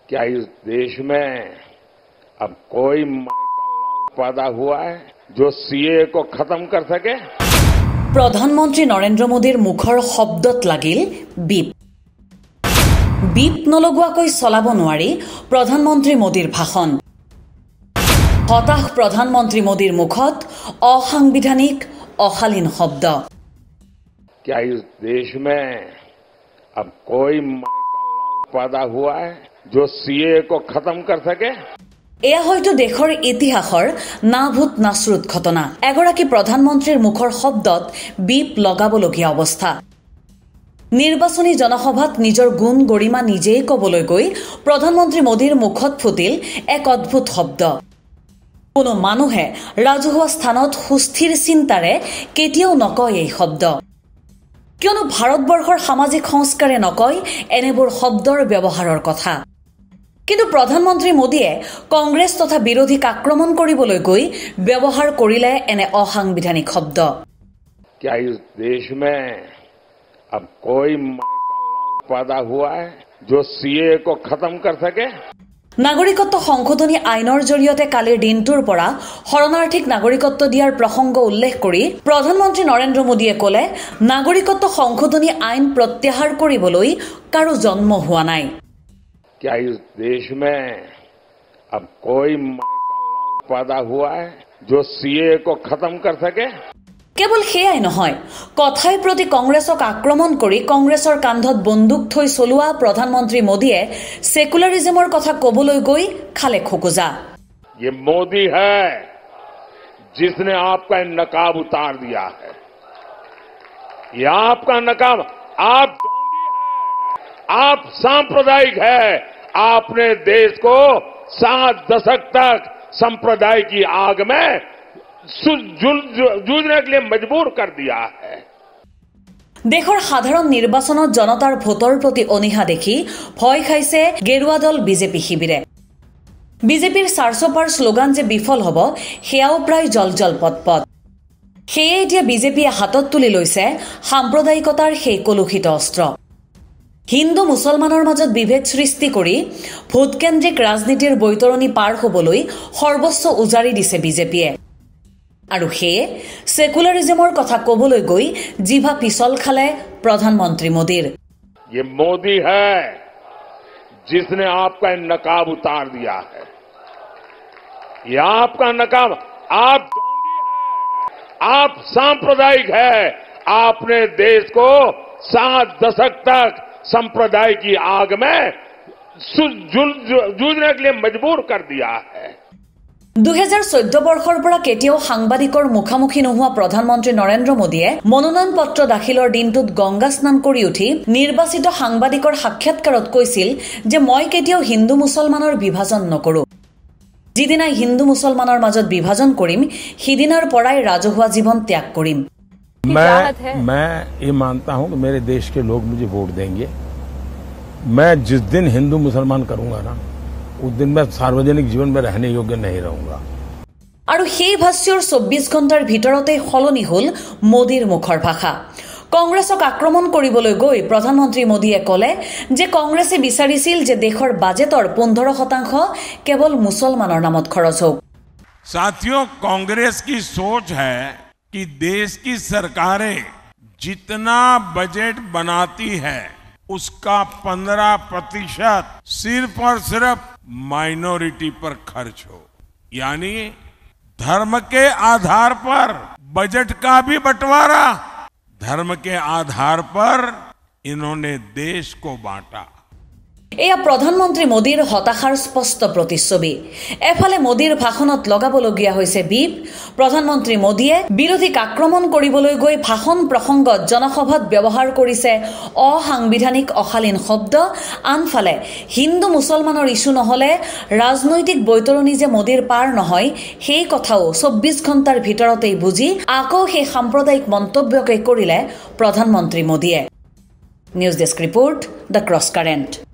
क्या इस देश में अब कोई माई का लाल पैदा हुआ है जो सीए को खत्म कर सके? प्रधानमंत्री नरेंद्र मोदीर मुखर शब्दत लागिल बीप बीप नलगुवाকৈ चलाब নোৱাৰি प्रधानमंत्री मोदीर भाषण। हताश प्रधानमंत्री मोदीर मुखत असांविधानिक अशालीन शब्द। क्या इस देश में अब कोई माई का लाल पैदा हुआ है जो सीए को खत्म कर सके? এয়া হয়তো দেশৰ ইতিহাসৰ নাভূত নাশ্ৰুত ঘটনা। এগৰাকী প্ৰধানমন্ত্ৰীৰ মুখৰ শব্দত বিপ লগাবলগীয়া অৱস্থা। নিৰ্বাচনী জনসভাত নিজৰ গুণ গৰিমা নিজেই ক'বলৈ গৈ প্ৰধানমন্ত্ৰী মোদীৰ মুখত ফুটিল এক অদ্ভুত শব্দ। কোনো মানুহে ৰাজহুৱা স্থানত সুস্থিৰ চিন্তাৰে কেতিয়াও নকয় এই শব্দ, কিয়নো ভাৰতবৰ্ষৰ সামাজিক সংস্কাৰে নকয় এনেবোৰ শব্দৰ ব্যৱহাৰৰ কথা। কিন্তু প্ৰধানমন্ত্ৰী মোদীয়ে কংগ্ৰেছ তথা বিৰোধীক আক্ৰমণ কৰিবলৈ গৈ ব্যৱহাৰ কৰিলে এনে অসাংবিধানিক শব্দ। क्या इस देश में अब कोई माई का लाल पैदा हुआ है जो सीए को खत्म कर सके? নাগৰিকত্ব সংশোধনী আইনৰ জৰিয়তে কালিৰ দিনটোৰ পৰা শৰণাৰ্থীক নাগৰিকত্ব দিয়াৰ প্ৰসংগ উল্লেখ কৰি প্ৰধানমন্ত্ৰী নৰেন্দ্ৰ মোদীয়ে ক'লে, নাগৰিকত্ব সংশোধনী আইন প্ৰত্যাহাৰ কৰিবলৈ কাৰো জন্ম হোৱা নাই। क्या इस देश में अब कोई माई का लाल पैदा हुआ है जो सीए को खत्म कर सके? কেৱল সেয়াই নহয়, কথাই প্ৰতি কংগ্ৰেছক আক্ৰমণ কৰি কংগ্ৰেছৰ কান্ধত বন্দুক থৈ চলোৱা প্ৰধানমন্ত্ৰী মোদীয়ে সেকুলাৰিজমৰ কথা ক'বলৈ গৈ খালে খোকোজা। ये मोदी है जिसने आपका नकाब उतार दिया है। ये आपका नकाब, आप ढोंगी है, आप सांप्रदायिक है। आपने देश को 7 दशक तक संप्रदाय की आग में जूझने के लिए मजबूर कर दिया है। দেশৰ সাধাৰণ নিৰ্বাচনত জনতাৰ ভোটৰ প্ৰতি অনীহা দেখি ভয় খাইছে গেৰুৱা দল বিজেপি শিবিৰে। বিজেপিৰ চাৰচপাৰ শ্লোগান যে বিফল হ'ব সেয়াও প্ৰায় জলজল পটপট। সেয়ে এতিয়া বিজেপিয়ে হাতত তুলি লৈছে সাম্প্ৰদায়িকতাৰ সেই কলুষিত অস্ত্ৰ। হিন্দু মুছলমানৰ মাজত বিভেদ সৃষ্টি কৰি ভোটকেন্দ্ৰিক ৰাজনীতিৰ বৈতৰণি পাৰ হ'বলৈ সৰ্বোচ্চ উজাৰি দিছে বিজেপিয়ে। আৰু সেয়ে সেকুলাৰিজমৰ কথা ক'বলৈ গৈ জিভা পিছল খালে প্ৰধানমন্ত্ৰী মোদীৰ। ये मोदी है जिसने आपका नकाब उतार दिया है। ये आपका नकाब, आप ढोंगी है, आप सांप्रदायिक है। आपने देश को 7 दशक तक संप्रदाय की आग में जूझने के लिए मजबूर कर दिया है। 2014 বৰ্ষৰ পৰা কেতিয়াও সাংবাদিকৰ মুখামুখি নোহোৱা প্ৰধানমন্ত্ৰী নৰেন্দ্ৰ মোদীয়ে মনোনয়ন পত্ৰ দাখিলৰ দিনটোত গংগা স্নান কৰি উঠি নিৰ্বাচিত সাংবাদিকৰ সাক্ষাৎকাৰত কৈছিল যে মই কেতিয়াও হিন্দু মুছলমানৰ বিভাজন নকৰো। যিদিনাই হিন্দু মুছলমানৰ মাজত বিভাজন কৰিম সিদিনাৰ পৰাই ৰাজহুৱা জীৱন ত্যাগ কৰিম। मैं ये मानता हूं कि मेरे देश के लोग मुझे वोट देंगे। मैं जिस दिन हिंदू मुसलमान करूंगा ना उस दिन मैं सार्वजनिक जीवन में रहने योग्य नहीं रहूंगा। আৰু সেই ভাষ্যৰ 24 ঘণ্টাৰ ভিতৰতে সলনি হ'ল মোদীৰ মুখৰ ভাষা। কংগ্ৰেছক আক্ৰমণ কৰিবলৈ গৈ প্ৰধানমন্ত্ৰী মোদীয়ে ক'লে যে কংগ্ৰেছে বিচাৰিছিল যে দেশৰ বাজেটৰ 15% কেৱল মুছলমানৰ নামত খৰচ হোক। साथियों, कांग्रेस की सोच है कि देश की सरकारें जितना बजट बनाती है उसका 15% सिर्फ और सिर्फ माइनॉरिटी पर खर्च हो, यानी धर्म के आधार पर बजट का भी बंटवारा, धर्म के आधार पर इन्होंने देश को बांटा। এয়া প্ৰধানমন্ত্ৰী মোদীৰ হতাশাৰ স্পষ্ট প্ৰতিচ্ছবি। এফালে মোদীৰ ভাষণত লগাবলগীয়া হৈছে বিপ, প্ৰধানমন্ত্ৰী মোদীয়ে বিৰোধীক আক্ৰমণ কৰিবলৈ গৈ ভাষণ প্ৰসংগত জনসভাত ব্যৱহাৰ কৰিছে অসাংবিধানিক অশালীন শব্দ। আনফালে হিন্দু মুছলমানৰ ইছ্যু নহলে ৰাজনৈতিক বৈতৰণি যে মোদীৰ পাৰ নহয় সেই কথাও 24 ঘণ্টাৰ ভিতৰতেই বুজি আকৌ সেই সাম্প্ৰদায়িক মন্তব্যকে কৰিলে প্ৰধানমন্ত্ৰী মোদীয়ে। News desk report, the cross current.